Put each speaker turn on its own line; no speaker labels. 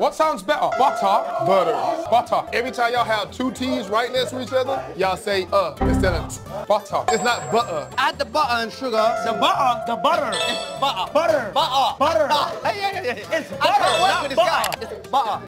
What sounds better? Butter.
Butter.
Butter.
Every time y'all have two T's right next to each other, y'all say instead of
Butter.
It's not butter.
Add the butter and sugar.
The butter.
It's butter.
Butter.
Butter.
Butter.
Hey,
It's
I can't
butter,
work
not
with this guy.
butter.
It's butter.